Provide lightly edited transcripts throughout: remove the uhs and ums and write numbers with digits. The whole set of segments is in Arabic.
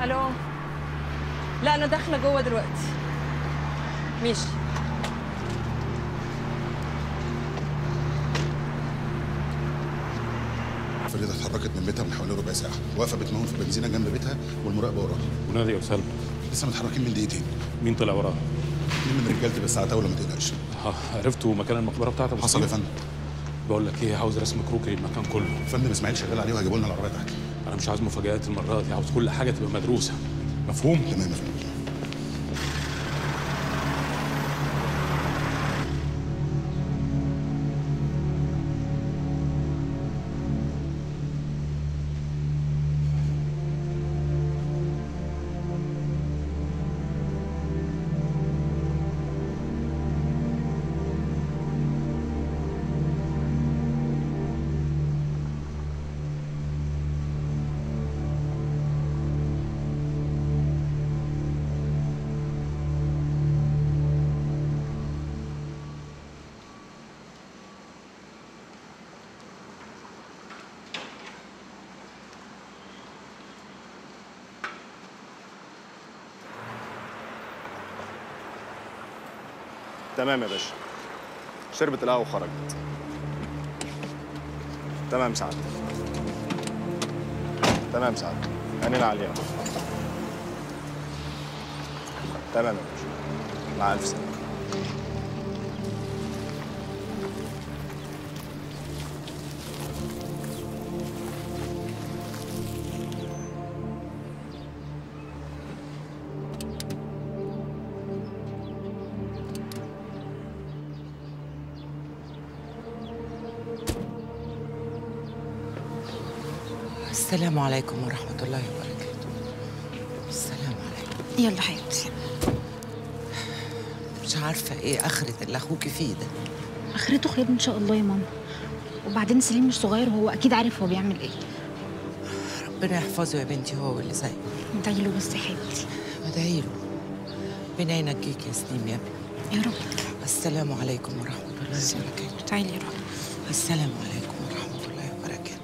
الو. لا انا داخله جوه دلوقتي. ماشي. فريدة اتحركت من بيتها من حوالي ربع ساعة، واقفة بتمون في بنزينة جنب بيتها والمراقبة وراها. ونادي يا سلمى؟ لسه متحركين من دقيقتين. مين طلع وراها؟ اتنين من رجالتي بس عتاولة ما تقلقش. عرفتوا مكان المقبرة بتاعت ابو حصل يا فندم. بقول لك ايه، عاوز رسم كروكي للمكان كله. يا فندم اسماعيل شغال عليه وهيجيبوا لنا العربية تحت. انا مش عاوز مفاجآت المرة دي، عاوز كل حاجة تبقى مدروسة. مفهوم؟ تمام يا فندم. تمام يا باشا. شربت القهوة وخرجت. تمام سعادتك. تمام سعادتك. عينينا عليها. تمام يا باشا. مع ألف سلامة. السلام عليكم ورحمة الله وبركاته. السلام عليكم. يلا حبيبتي. مش عارفة ايه آخرة اللي أخوكي فيه ده. آخرته خير إن شاء الله يا ماما. وبعدين سليم مش صغير وهو أكيد عارف هو بيعمل إيه. ربنا يحفظه يا بنتي هو واللي زيه. ادعي له بس يا حبيبتي. ادعي له. ربنا ينجيك يا سليم يا ابني. يا رب. السلام عليكم ورحمة الله وبركاته. تعالي يا رب. السلام عليكم ورحمة الله وبركاته.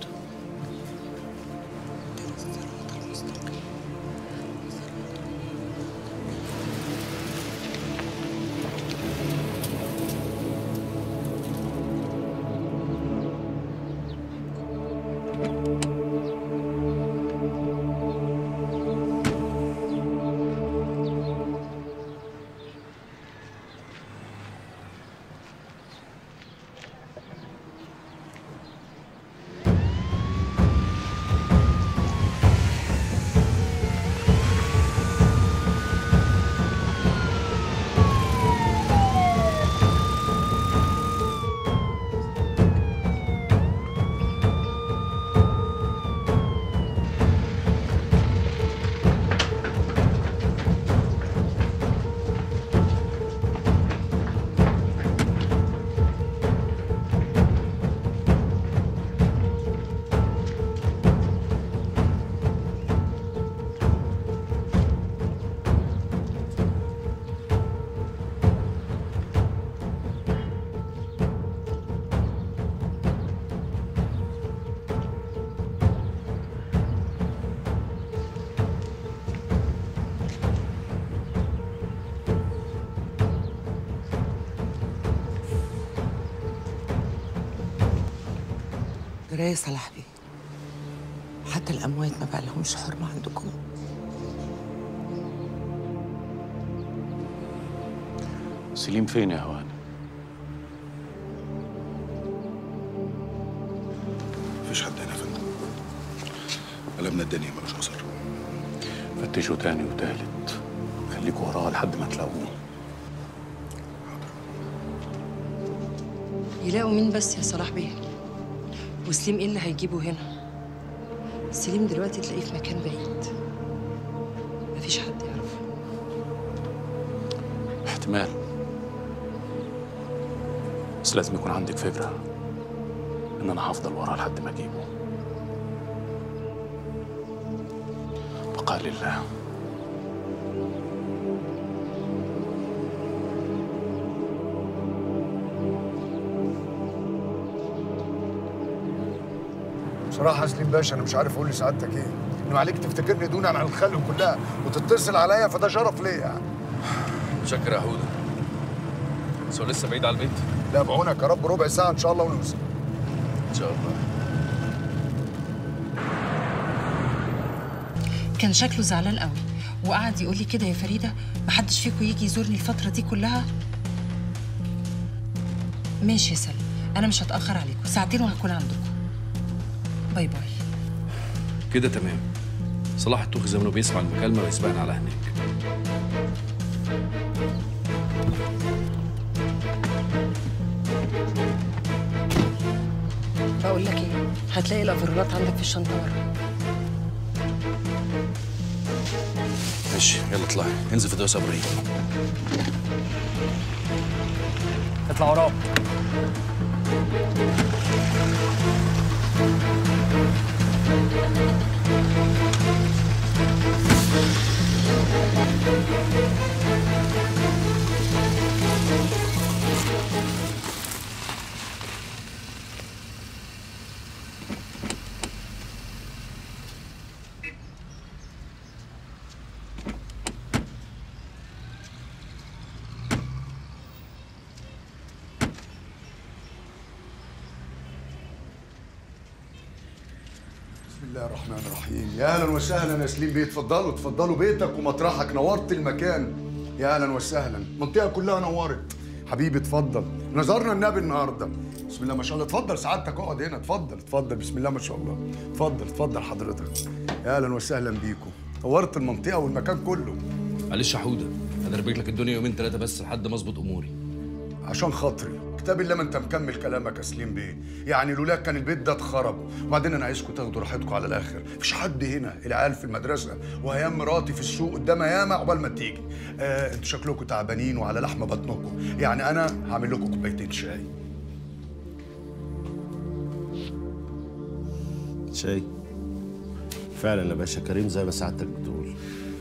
يا صلاح بيه، حتى الأموات ما بقى لهمش حرمة عندكم. سليم فين يا هواني؟ مفيش حد هنا يا فندم. قلبنا الدنيا ملوش أثر. فتشوا تاني وتالت، خليكوا وراه لحد ما تلاقوه. يلاقوا مين بس يا صلاح بيه؟ وسليم ايه اللي هيجيبه هنا؟ سليم دلوقتي تلاقيه في مكان بعيد، مفيش حد يعرفه. احتمال، بس لازم يكون عندك فكرة إن أنا هفضل وراه لحد ما أجيبه. بقى لله. بصراحة يا سليم باشا أنا مش عارف أقول لسعادتك إيه. انما عليك تفتكرني دونا عن الخلق كلها وتتصل عليا، فده شرف ليا يعني. متشكر يا حوده. بس هو لسه بعيد على البيت؟ لا بعونك يا رب، ربع ساعه ان شاء الله ونوصل. ان شاء الله. كان شكله زعلان قوي وقعد يقول لي كده يا فريده محدش فيكم يجي يزورني الفتره دي كلها. ماشي يا سلمى، انا مش هتاخر عليكم، ساعتين وهكون عندكم. باي باي. كده تمام. صلاح الطوخي زمانه بيسمع المكالمه ويسبقنا على هناك. بقول لك ايه، هتلاقي الافرولات عندك في الشنطه ورا. ماشي يلا اطلعي، انزل في دوسه ابراهيم. اطلع وراه. بسم الله الرحمن الرحيم. يا اهلا وسهلا يا سليم بيه، اتفضلوا اتفضلوا، بيتك ومطرحك، نورت المكان. يا اهلا وسهلا، المنطقه كلها نورت. حبيبي اتفضل، نظرنا النبي النهارده. بسم الله ما شاء الله، اتفضل سعادتك اقعد هنا، اتفضل اتفضل، بسم الله ما شاء الله، اتفضل اتفضل حضرتك. يا اهلا وسهلا بيكم، نورت المنطقه والمكان كله. معلش يا حوده، هدربك لك الدنيا يومين ثلاثه بس لحد ما اظبط اموري. عشان خاطري كتاب الله ما انت مكمل كلامك يا سليم بيه، يعني لولاك كان البيت ده اتخرب. وبعدين انا عايزكم تاخدوا راحتكم على الاخر، مفيش حد هنا، العيال في المدرسه وهيام مراتي في السوق قدامها ياما عقبال ما تيجي. انتوا شكلكم تعبانين وعلى لحم بطنكم، يعني انا هعمل لكم كوبايتين شاي. شاي فعلا يا باشا كريم زي ما سعادتك بتقول.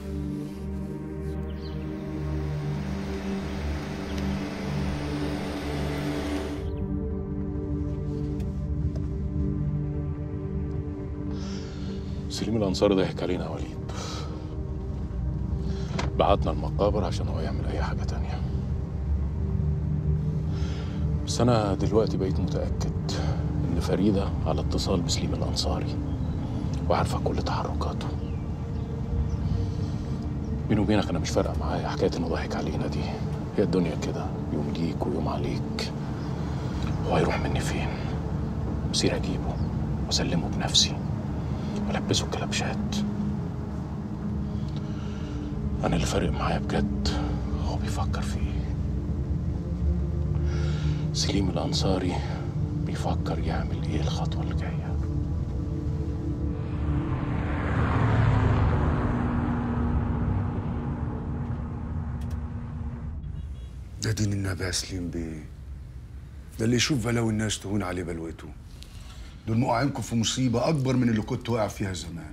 سليم الانصاري ضحك علينا يا وليد. بعتنا المقابر عشان هو يعمل اي حاجه تانية. بس انا دلوقتي بقيت متاكد ان فريده على اتصال بسليم الانصاري وعارفه كل تحركاته. بيني وبينك انا مش فارقه معايا حكايه انه ضحك علينا دي، هي الدنيا كده، يوم ليك ويوم عليك. هو هيروح مني فين؟ بصير اجيبه واسلمه بنفسي ولبسه الكلبشات. انا اللي فارق معايا بجد هو بيفكر في ايه. سليم الانصاري بيفكر يعمل ايه الخطوه اللي جايه. ده دين النبي يا سليم بيه، ده اللي يشوف بلاوي الناس تهون عليه بلوته. دول موقعينكم في مصيبه اكبر من اللي كنت واقع فيها زمان.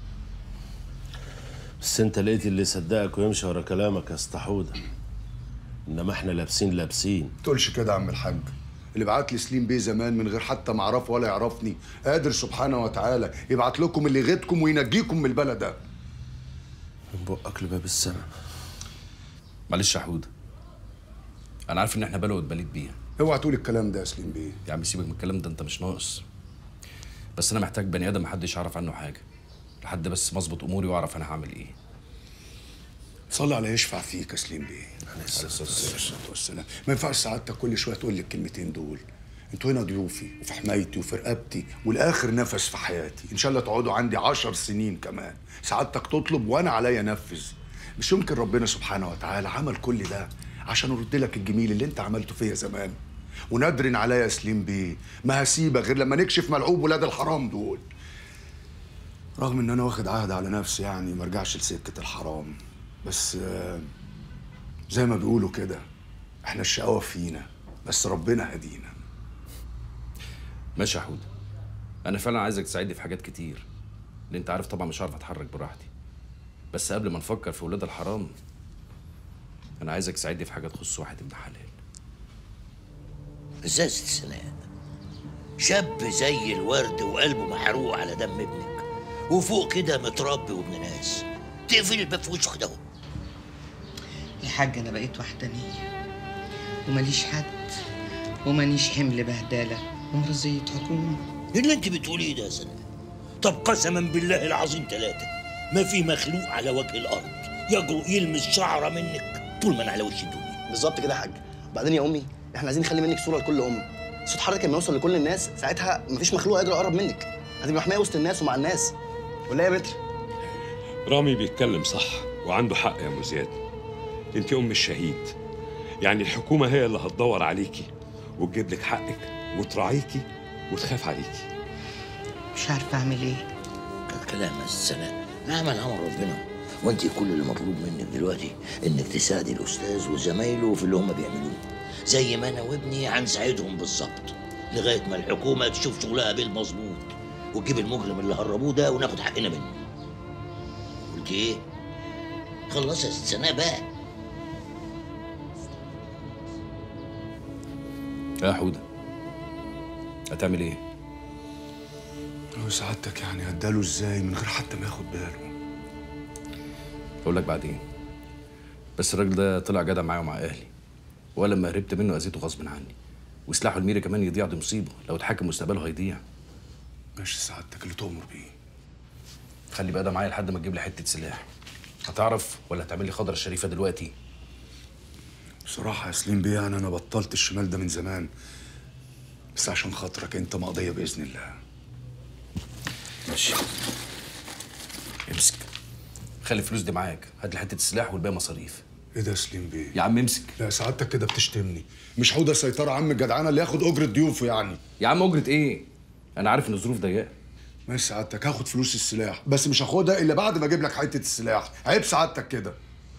بس انت لقيت اللي يصدقك ويمشي ورا كلامك يا اسطى حوده، انما احنا لابسين. ما تقولش كده يا عم الحاج، اللي بعت لي سليم بيه زمان من غير حتى ما اعرفه ولا يعرفني قادر سبحانه وتعالى يبعت لكم اللي يغيظكم وينجيكم من البلد ده. من بقك لباب السما. معلش يا حوده، انا عارف ان احنا بلوه اتبليت بيها. اوعى تقول الكلام ده يا سليم بيه. يا عم سيبك من الكلام ده، انت مش ناقص. بس انا محتاج بني ادم محدش يعرف عنه حاجه لحد بس ما اظبط اموري واعرف انا هعمل ايه. صلي على يشفع فيك يا سليم بيه. عليه الصلاه والسلام. ما ينفعش سعادتك كل شويه تقول لي الكلمتين دول. انتوا هنا ضيوفي وفي حمايتي وفي رقبتي والاخر نفس في حياتي، ان شاء الله تقعدوا عندي 10 سنين كمان. سعادتك تطلب وانا عليا انفذ. مش يمكن ربنا سبحانه وتعالى عمل كل ده عشان ارد لك الجميل اللي انت عملته فيا زمان. ونادرن عليا يا سليم بيه، ما هسيبك غير لما نكشف ملعوب ولاد الحرام دول. رغم ان انا واخد عهد على نفسي يعني ما ارجعش لسكه الحرام، بس زي ما بيقولوا كده احنا الشقاوه فينا بس ربنا هدينا. ماشي يا حوده، انا فعلا عايزك تساعدني في حاجات كتير، لان انت عارف طبعا مش عارف اتحرك براحتي. بس قبل ما نفكر في ولاد الحرام انا عايزك تساعدني في حاجه تخص واحد ابن حلال. ازازة سنان، شاب زي الورد وقلبه محروق على دم ابنك، وفوق كده متربي وابن ناس، تقفل الباب في وشه كده. يا حاج انا بقيت وحدانيه وماليش حد ومانيش حمل بهدله ومرضيه حكومه. ايه اللي انت بتقوليه ده يا سناء؟ طب قسما بالله العظيم 3 ما في مخلوق على وجه الارض يجرؤ يلمس شعره منك طول ما انا على وش الدنيا. بالظبط كده يا حاج. وبعدين يا امي احنا عايزين نخلي منك صوره لكل صوت حضرتك لما يوصل لكل الناس ساعتها مفيش مخلوق يقدر يقرب منك، هتبقى محميه وسط الناس ومع الناس. ولا يا متر؟ رامي بيتكلم صح وعنده حق يا ام زياد. انت ام الشهيد، يعني الحكومه هي اللي هتدور عليكي وتجيب لك حقك وتراعيكي وتخاف عليكي. مش عارفه اعمل ايه. كلام يا سناء، نعمل امر ربنا، وانت كل اللي مطلوب منك دلوقتي انك تساعدي الاستاذ وزمايله في اللي هم بيعملوه، زي ما انا وابني هنساعدهم بالظبط، لغايه ما الحكومه تشوف شغلها بالمظبوط وتجيب المجرم اللي هربوه ده وناخد حقنا منه. قلت ايه؟ خلص يا سناء بقى. يا حوده هتعمل ايه؟ هو سعادتك يعني هداله ازاي من غير حتى ما ياخد باله؟ اقول لك بعدين. بس الراجل ده طلع جدع معايا ومع اهلي، ولا لما هربت منه اذيته غصب عني، وسلاحه الميري كمان يضيع، دي مصيبه، لو اتحكم مستقبله هيضيع. ماشي سعادتك اللي تؤمر بيه. خلي بقى ده معايا لحد ما تجيب لي حته سلاح. هتعرف ولا هتعمل لي خضره الشريفه دلوقتي؟ بصراحه يا سليم بيه يعني انا بطلت الشمال ده من زمان، بس عشان خاطرك انت مقضيه باذن الله. ماشي، امسك، خلي الفلوس دي معاك، هات لي حته السلاح والباقي مصاريف. ايه ده يا سليم بيه؟ يا عم امسك. لا سعادتك كده بتشتمني، مش حوده سيطره عم الجدعانه اللي ياخد اجره ضيوفه يعني. يا عم اجره ايه؟ انا عارف ان الظروف ضيقه. ماشي سعادتك، هاخد فلوس السلاح بس مش هاخدها الا بعد ما اجيب لك حته السلاح. عيب سعادتك كده.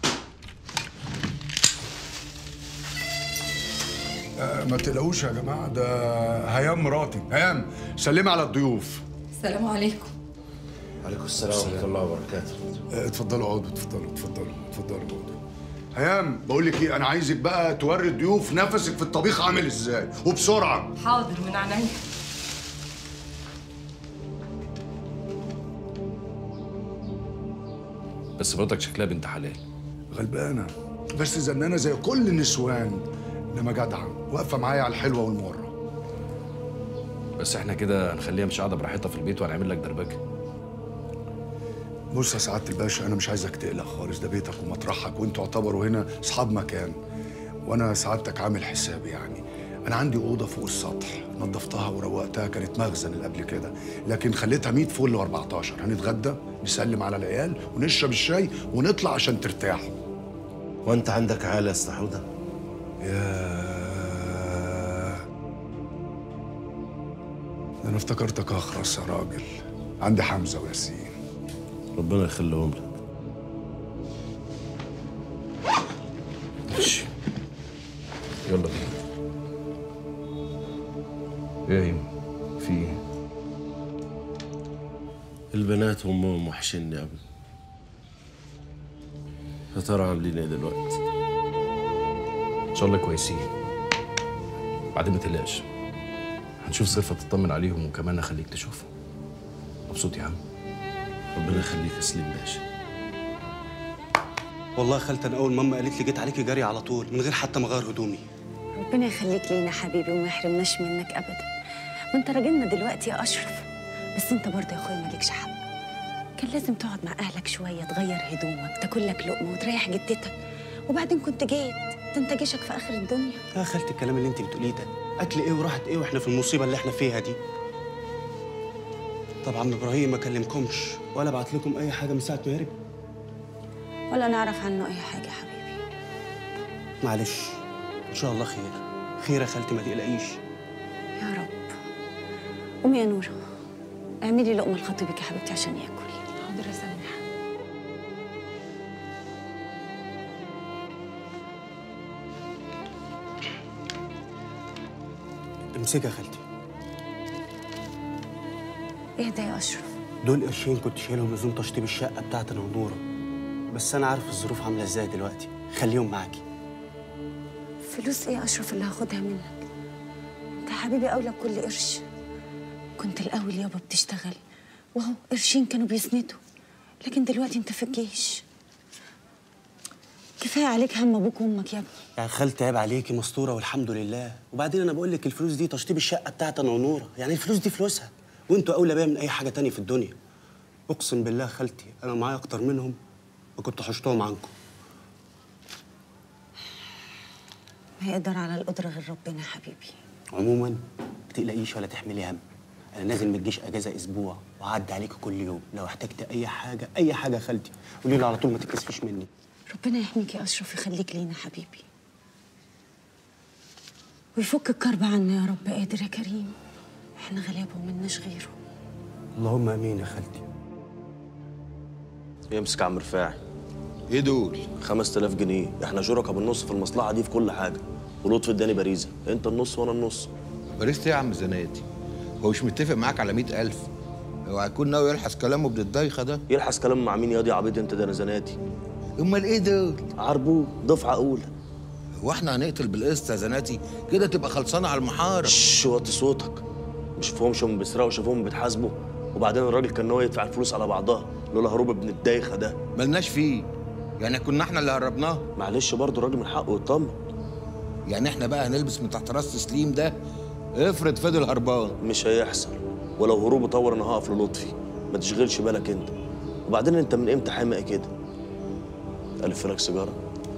ما تقلقوش يا جماعه، ده هيام مراتي. هيام سلمي على الضيوف. السلام عليكم. وعليكم السلام ورحمه الله وبركاته. اتفضلوا اقعدوا، اتفضلوا اقعدوا. هيام بقول لك ايه، انا عايزك بقى توري الضيوف نفسك في الطبيخ عامل ازاي وبسرعه. حاضر من عينيا. بس مراتك شكلها بنت حلال. غلبانه بس زنانه زي كل النسوان، انما جدعه واقفه معايا على الحلوه والمره. بس احنا كده هنخليها مش قاعده براحتها في البيت وهنعمل لك دربكه. بص يا سعاده الباشا، انا مش عايزك تقلق خالص، ده بيتك ومطرحك وانتوا اعتبروا هنا اصحاب مكان، وانا سعادتك عامل حسابي يعني. انا عندي اوضه فوق السطح نظفتها وروقتها، كانت مخزن اللي قبل كده، لكن خليتها 100 فل و14. هنتغدى نسلم على العيال ونشرب الشاي ونطلع عشان ترتاحوا. وانت عندك عيال يا اسطى حوده؟ انا افتكرتك اخرس يا راجل. عندي حمزه وياسين. ربنا يخليهم لك. ماشي يلا بينا. ايه يا في ايه؟ البنات وامهم وحشني يا ابني. يا ترى عاملين ايه دلوقتي؟ ان شاء الله كويسين. بعدين ما تقلقش، هنشوف صرفة تطمن عليهم وكمان اخليك تشوفهم. مبسوط يا عم؟ ربنا يخليك يا سليم باشا. والله يا خالتي انا اول ماما قالت لي جيت عليكي جري على طول من غير حتى ما اغير هدومي. ربنا يخليك لينا حبيبي وما يحرمناش منك ابدا. ما انت راجلنا دلوقتي يا اشرف، بس انت برضه يا اخويا مالكش حق. كان لازم تقعد مع اهلك شويه، تغير هدومك، تاكل لك لقمه وتريح جدتك، وبعدين كنت جيت. ده انت جيشك في اخر الدنيا. يا خالتي الكلام اللي انت بتقوليه ده اكل ايه وراحه ايه واحنا في المصيبه اللي احنا فيها دي؟ طبعا ابراهيم ما كلمكمش ولا بعت لكم اي حاجه من ساعه ما هرب؟ ولا نعرف عنه اي حاجه يا حبيبي. معلش ان شاء الله خير. خير يا خالتي ما تقلقيش. يا رب. قومي يا نوره اعملي لقمه لخطيبك يا حبيبتي عشان ياكل. حاضر يا سماح. امسكي يا خالتي. ايه ده يا اشرف؟ دول قرشين كنت شايلهم لزوم تشطيب الشقه بتاعت انا ونوره، بس انا عارف الظروف عامله ازاي دلوقتي. خليهم معاكي. فلوس ايه يا اشرف اللي هاخدها منك؟ انت حبيبي اولى بكل قرش. كنت الاول يابا بتشتغل وهو قرشين كانوا بيسندوا، لكن دلوقتي انت في الجيش. كفايه عليك هم ابوك وامك يا ابني. يا خالتي عيب عليكي مستوره والحمد لله. وبعدين انا بقول لك الفلوس دي تشطيب الشقه بتاعت انا ونوره، يعني الفلوس دي فلوسها وانتوا اولى بيها من اي حاجه تانية في الدنيا. اقسم بالله خالتي انا معايا اكتر منهم وكنت حشتهم عنكم. ما يقدر على القدره غير ربنا يا حبيبي. عموما ما تقلقيش ولا تحملي هم، انا نازل من الجيش اجازه اسبوع وهعدي عليكي كل يوم، لو احتجت اي حاجه يا خالتي قولي لي على طول، ما تتكسفيش مني. ربنا يحميك يا اشرف، يخليك لينا حبيبي ويفك الكرب عنا يا رب قادر يا كريم. احنا غلابه ومناش غيره. اللهم امين يا خالتي. يمسك يا عم رفاعي. ايه دول؟ 5000 جنيه، احنا شركاء بالنص في المصلحه دي في كل حاجه، ولطفي اداني باريزه، انت النص وانا النص. باريزة ايه يا عم زناتي؟ هو مش متفق معاك على 100,000؟ هو هيكون ناوي يلحس كلامه ابن الدايخه ده؟ يلحس كلامه مع مين ياض يا عبيط انت؟ ده انا زناتي. امال ايه دول؟ عربون دفعه اولى. هو احنا هنقتل بالقسط يا زناتي؟ كده تبقى خلصانه على المحاره. وطي صوتك، مش شافوهمش هم بيسرقوا، شافوهم بيتحاسبوا. وبعدين الراجل كان ناوي يدفع الفلوس على بعضها لولا هروب ابن الدايخه ده. ملناش فيه، يعني كنا احنا اللي هربناه. معلش برضه الراجل من حقه يطمن. يعني احنا بقى هنلبس من تحت راس تسليم ده؟ افرض فضل هربان. مش هيحصل، ولو هروبه طور انا هقف للطفي، ما تشغلش بالك انت. وبعدين انت من امتى حامق كده؟ الف لك سيجاره.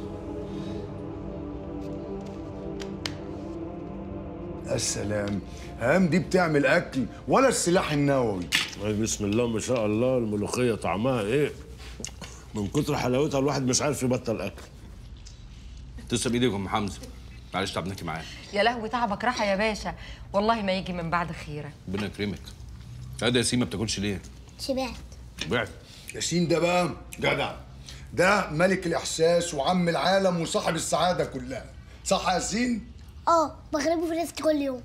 السلام. هام دي بتعمل اكل ولا السلاح النووي؟ بسم الله ما شاء الله. الملوخيه طعمها ايه؟ من كتر حلاوتها الواحد مش عارف يبطل اكل. تسلم ايدك يا ام حمزه، معلش تعبناكي معايا. يا لهوي تعبك راحه يا باشا، والله ما يجي من بعد خيرك. ربنا يكرمك. هذا ياسين ما بتاكلش ليه؟ شبعت. شبعت. ياسين ده بقى جدع، ده ملك الاحساس وعم العالم وصاحب السعاده كلها، صح يا ياسين؟ بغلبه في رزقي كل يوم.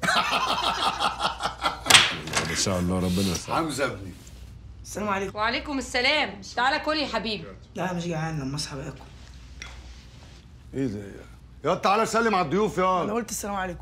ما شاء الله ربنا يسعدك. حمزه ابني. السلام عليكم. وعليكم السلام. تعالى كل يا حبيبي. لا مش جعان، لما اصحى باكل. ايه ده يا تعالى سلم على الضيوف يا. انا قلت السلام عليكم.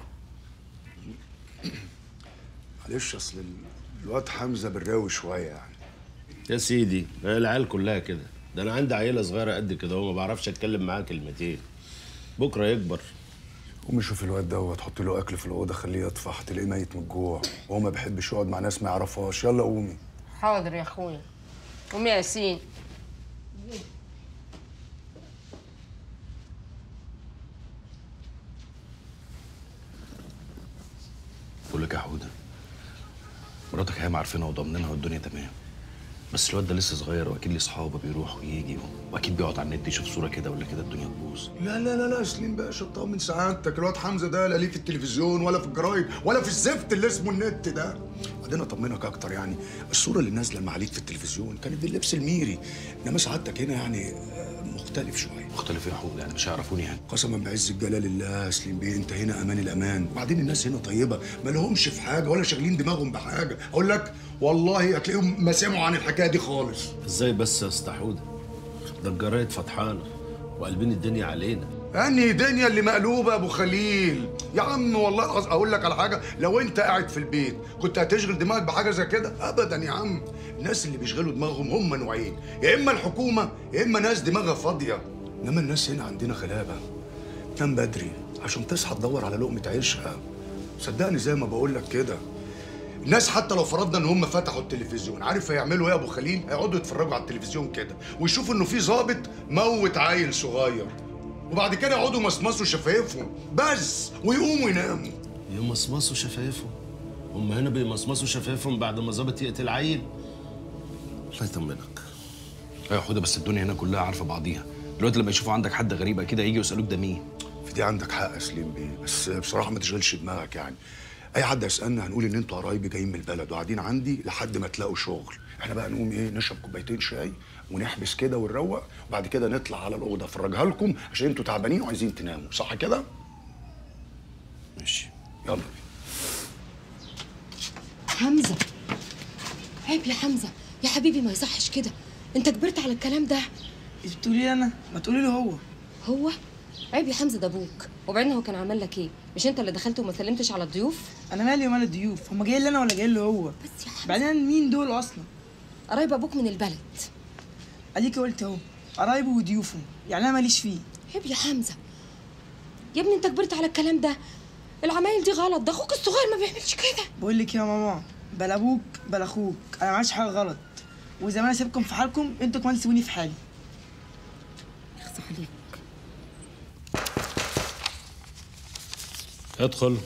معلش اصل الواد حمزه بالراوي شويه يعني. يا سيدي العيال كلها كده، ده انا عندي عيله صغيره قد كده وما بعرفش اتكلم معاه كلمتين. بكره يكبر. قومي شوف الواد دوت، حطي له اكل في الاوضه خليه يطفح، هتلاقيه ميت من الجوع وهو ما بيحبش يقعد مع ناس ما يعرفهاش. يلا قومي. حاضر يا اخويا. قومي يا ياسين. بقول لك يا حوده، مراتك هي عارفينها وضامنينها والدنيا تمام، بس الواد ده لسه صغير واكيد ليه اصحابه بيروح ويجي واكيد بيقعد على النت يشوف صوره كده ولا كده الدنيا تبوظ. لا لا لا لا سليم باشا اطمن سعادتك، الواد حمزه ده لا ليه في التلفزيون ولا في الجرايد ولا في الزفت اللي اسمه النت ده. بعدين اطمنك اكتر، يعني الصوره اللي نازله مع عليك في التلفزيون كانت باللبس الميري، انما سعادتك هنا يعني مختلف شويه. مختلف يا حوده؟ يعني مش هيعرفوني يعني؟ قسما بعز الجلال الله يا سليم بيه انت هنا امان الامان، وبعدين الناس هنا طيبه ما لهمش في حاجه ولا شاغلين دماغهم بحاجه، اقول لك والله هتلاقيهم ما سمعوا عن الحكايه دي خالص. ازاي بس يا اسطى حوده؟ ده الجرايد فتحانه وقلبين الدنيا علينا. انهي دنيا اللي مقلوبه يا ابو خليل؟ يا عم والله اقول لك على حاجه، لو انت قاعد في البيت كنت هتشغل دماغك بحاجه زي كده؟ ابدا يا عم. الناس اللي بيشغلوا دماغهم هم نوعين، يا اما الحكومه يا اما ناس دماغها فاضيه. انما الناس هنا عندنا غلابه، تنام بدري عشان تصحى تدور على لقمه عيشها. صدقني زي ما بقول لك كده، الناس حتى لو فرضنا ان هم فتحوا التلفزيون، عارف هيعملوا ايه يا ابو خليل؟ هيقعدوا يتفرجوا على التلفزيون كده ويشوفوا انه في ضابط موت عيل صغير، وبعد كده يقعدوا يمصمصوا شفايفهم بس ويقوموا يناموا. يمصمصوا شفايفهم؟ هم هنا بيمصمصوا شفايفهم بعد ما ظابط يقتل عيل؟ الله يطمنك. يا حوده بس الدنيا هنا كلها عارفه بعضيها، دلوقتي لما يشوفوا عندك حد غريب كده يجي يسالوك ده مين؟ في دي عندك حق يا سليم بيه، بس بصراحه ما تشغلش دماغك يعني. اي حد يسالنا هنقول ان انتوا قرايبي جايين من البلد وقاعدين عندي لحد ما تلاقوا شغل. احنا بقى نقوم ايه، نشرب كوبايتين شاي ونحبس كده ونروق، وبعد كده نطلع على الاوضه افرجها لكم عشان انتوا تعبانين وعايزين تناموا، صح كده؟ ماشي يلا. حمزه عيب يا حمزه يا حبيبي، ما يصحش كده، انت كبرت على الكلام ده. انت بتقولي لي انا؟ ما تقولي له هو عيب يا حمزه، ده ابوك. وبعدين هو كان عمل لك ايه؟ مش انت اللي دخلت وما سلمتش على الضيوف؟ انا مالي ومال الضيوف، هم جايين لي انا ولا جايين له هو؟ بس يا حمزه بعدين مين دول اصلا؟ قرايب ابوك من البلد. اديكي قلت اهو، قرايبه وضيوفه، يعني انا ماليش فيه. عيب يا حمزه يا ابني، انت كبرت على الكلام ده. العمايل دي غلط، ده اخوك الصغير ما بيعملش كده. بقول لك يا ماما، بلا ابوك بلا اخوك، انا ما عملتش حاجه غلط، واذا ما انا سيبكم في حالكم انتوا كمان سيبوني في حالي. يخص عليك. ادخل.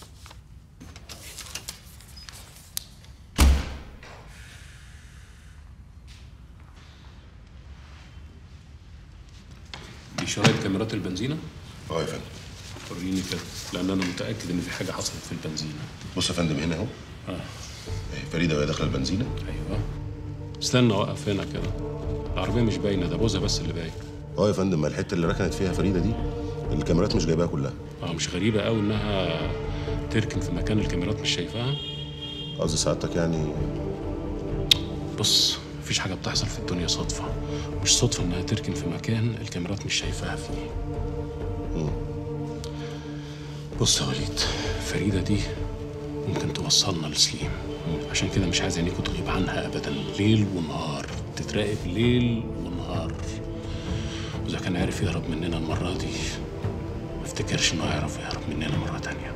دي شرايط كاميرات البنزينة؟ اه يا فندم. وريني كده، لأن أنا متأكد إن في حاجة حصلت في البنزينة. بص يا فندم هنا اهو. فريده وهي داخله البنزينه. أيوه. استنى وقف هنا كده. العربية مش باينة، ده بوزة بس اللي باين. اه يا فندم، ما الحته اللي ركنت فيها فريده دي الكاميرات مش جايباها كلها. مش غريبة قوي إنها تركن في مكان الكاميرات مش شايفاها؟ قصدي سعادتك يعني. بص، مفيش حاجة بتحصل في الدنيا صدفة. مش صدفة إنها تركن في مكان الكاميرات مش شايفاها فيه. بص يا وليد، فريدة دي ممكن توصلنا لسليم، عشان كده مش عايز عينيكوا تغيب عنها أبدا، ليل ونهار، تتراقب ليل ونهار. وإذا كان عارف يهرب مننا المرة دي، ما افتكرش إنه هيعرف يهرب مننا مرة تانية.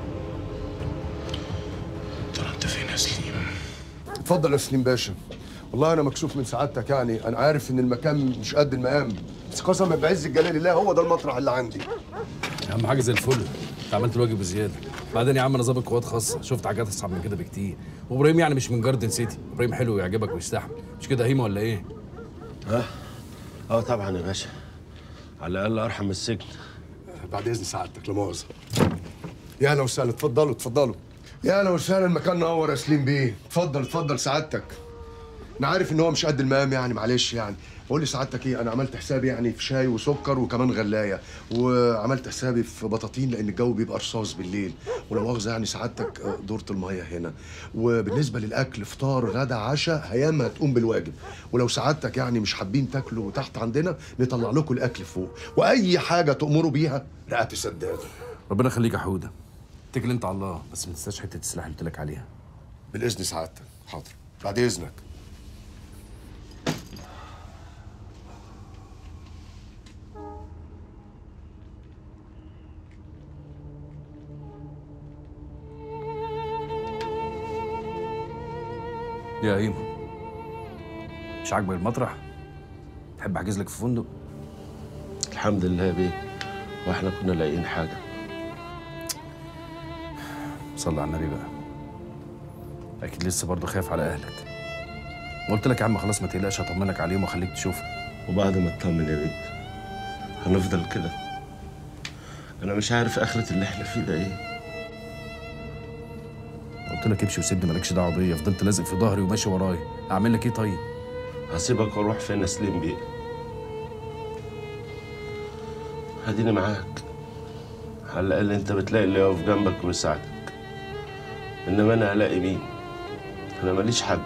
ترى أنت فين يا سليم؟ اتفضل يا سليم باشا. والله انا مكسوف من سعادتك، يعني انا عارف ان المكان مش قد المقام، بس قسما بعز الجلال الله هو ده المطرح اللي عندي. يا عم حاجه زي الفل، انت عملت الواجب بزياده. بعدين يا عم انا ظابط قوات خاصه، شفت حاجات اصعب من كده بكتير. وابراهيم يعني مش من جاردن سيتي، ابراهيم حلو ويعجبك ويستحمل، مش كده هيما ولا ايه؟ اه طبعا يا باشا، على الاقل ارحم من السجن. بعد اذن سعادتك لا مؤاخذه. يا اهلا وسهلا، اتفضلوا اتفضلوا. يا اهلا وسهلا، المكان نور يا سليم بيه. اتفضل اتفضل سعادتك. انا عارف ان هو مش قد المقام يعني، معلش يعني. قول لي سعادتك ايه، انا عملت حسابي يعني في شاي وسكر وكمان غلايه، وعملت حسابي في بطاطين لان الجو بيبقى رصاص بالليل، ولو مؤاخذه يعني سعادتك دورة الميه هنا. وبالنسبه للاكل فطار غدا عشاء هياما هتقوم بالواجب، ولو سعادتك يعني مش حابين تاكلوا تحت عندنا نطلع لكم الاكل فوق، واي حاجه تامروا بيها رقبتي سداده. ربنا يخليك يا حوده. اتكل انت على الله، بس ما تنساش حته السلاح اللي قلت لك عليها. بالاذن سعادتك. حاضر، بعد اذنك. يا هيما، مش عاجبك المطرح؟ تحب احجز لك في فندق؟ الحمد لله يا بيه، واحنا كنا لاقيين حاجه. صلي على النبي بقى. اكيد لسه برضه خايف على اهلك. قلت لك يا عم خلاص ما تقلقش، هطمنك عليهم واخليك تشوفهم. وبعد ما اطمن يا بيه هنفضل كده؟ انا مش عارف اخرة اللي احنا فيه ده ايه. قلت لك امشي وسيبني، مالكش دعوه بيا. فضلت لازق في ظهري وماشي ورايا، اعمل لك ايه طيب؟ هسيبك واروح فين يا سليم بيه؟ هديني معاك، على الاقل انت بتلاقي اللي يقف جنبك ويساعدك، انما انا هلاقي مين؟ انا ماليش حد.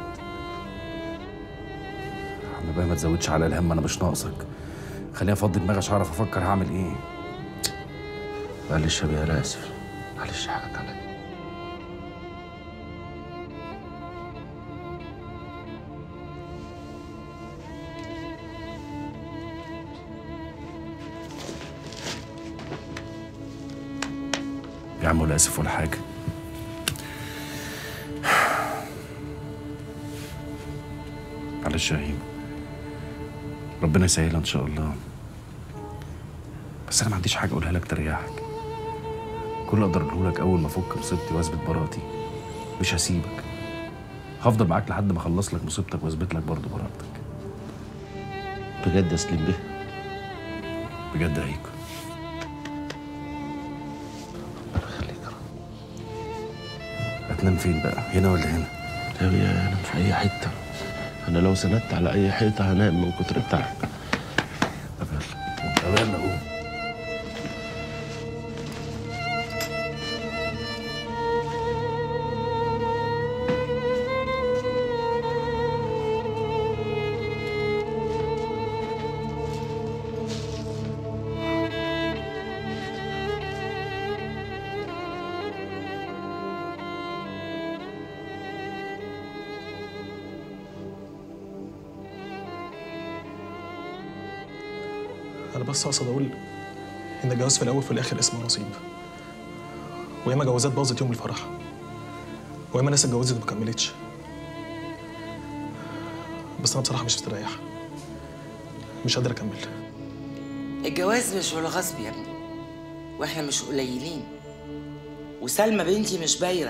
يا عم بقى ما تزودش على الهم، انا مش ناقصك. خليني افضي دماغي عشان اعرف افكر هعمل ايه. معلش يا بيه، انا اسف، معلش حقك عليا. يا عم ولا اسف ولا حاجه. معلش يا هيما، ربنا يسهلها ان شاء الله. بس انا ما عنديش حاجه اقولها لك تريحك. كل اللي اقدر اقوله لك اول ما افك مصيبتي واثبت براءتي مش هسيبك. هفضل معاك لحد ما اخلص لك مصيبتك واثبت لك برضه براءتك. بجد يا سليم بيه؟ بجد يا هيكو. هتنام فين بقى؟ هنا ولا هنا؟ لا يا انا في اي حته. انا لو سندت على اي حيطه هنام من كتر التعب. طب يلا. طب يلا قوم. انا بس اقصد اقول ان الجواز في الاول وفي الاخر اسمه نصيب. وياما جوازات باظت يوم الفرح، وياما ناس اتجوزت وما كملتش. بس انا بصراحه مش مستريح، مش قادر اكمل. الجواز مش بالغصب يا ابني، واحنا مش قليلين. وسلمى بنتي مش بايره.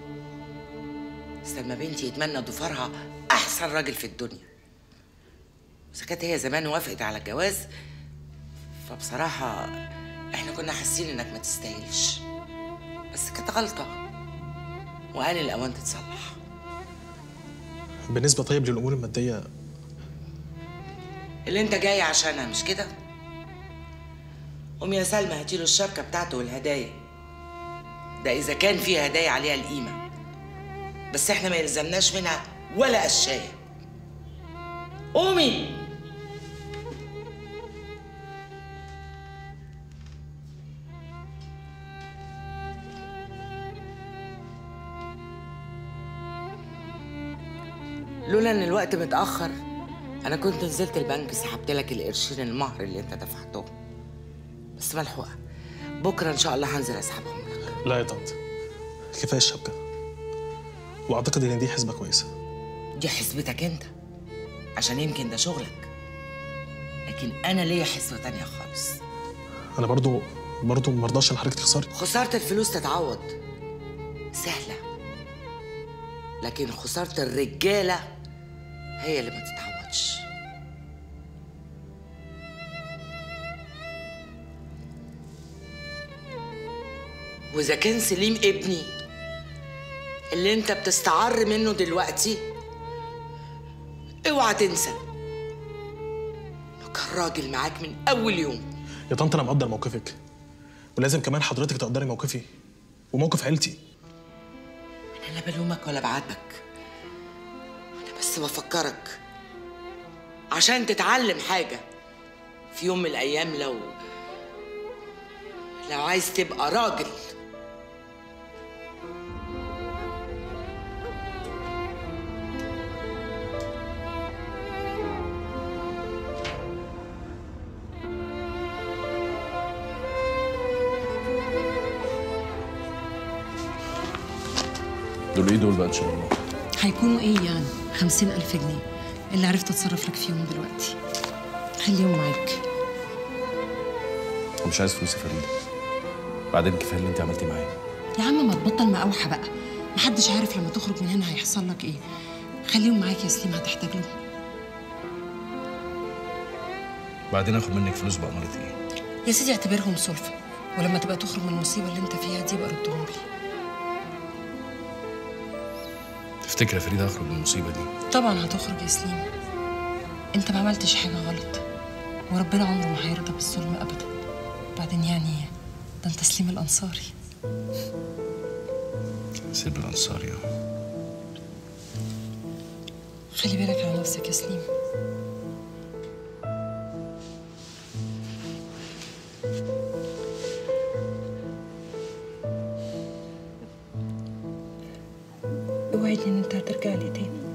سلمى بنتي يتمنى ضفارها احسن راجل في الدنيا. اذا كانت هي زمان وافقت على الجواز فبصراحه احنا كنا حاسين انك ما تستاهلش، بس كانت غلطه وآن الاوان تتصلح. بالنسبه طيب للامور الماديه اللي انت جاي عشانها مش كده؟ قوم يا سلمى هاتيله الشبكه بتاعته والهدايا. ده اذا كان في هدايا عليها القيمه، بس احنا ما يلزمناش منها ولا قشايه. قومي. لولا ان الوقت متاخر انا كنت نزلت البنك سحبت لك القرشين المهر اللي انت دفعتهم، بس ملحوقه. بكره ان شاء الله هنزل اسحبهم لك. لا يا طنط، كفايه الشبكه، واعتقد ان دي حسبه كويسه. دي حسبتك انت عشان يمكن ده شغلك، لكن انا ليا حسبه تانية خالص. انا برضو مرضاش ان حضرتك تخسري. خساره الفلوس تتعوض سهله، لكن خساره الرجاله هي اللي ما تتعوضش. واذا كان سليم ابني اللي انت بتستعر منه دلوقتي، اوعى تنسى انه كان راجل معاك من اول يوم. يا طنط انا مقدر موقفك، ولازم كمان حضرتك تقدري موقفي وموقف عيلتي. انا لا بلومك ولا بعاتبك، انا بس بفكرك عشان تتعلم حاجه في يوم من الايام. لو عايز تبقى راجل. دول ايه دول بقى ان شاء الله؟ هيكونوا ايه يعني؟ 50,000 جنيه اللي عرفت اتصرف لك فيهم دلوقتي. خليهم معاك. انا مش عايز فلوس يا فريده، بعدين كفايه اللي انت عملتيه معايا. يا عم ما تبطل مقاوحه بقى، محدش عارف لما تخرج من هنا هيحصل لك ايه. خليهم معاك يا سليم، هتحتاج لهم. بعدين اخد منك فلوس بأمارة ايه؟ يا سيدي اعتبرهم سلفه، ولما تبقى تخرج من المصيبه اللي انت فيها دي يبقى ردهم لي. تفتكر يا فريده هخرج من المصيبه دي؟ طبعا هتخرج يا سليم، انت ما عملتش حاجه غلط، وربنا عمره ما هيرضى بالظلم ابدا. بعدين يعني ده انت سليم الانصاري. سليم الانصاري. خلي بالك على نفسك يا سليم. اوعدني ان انت هترجع لي تاني.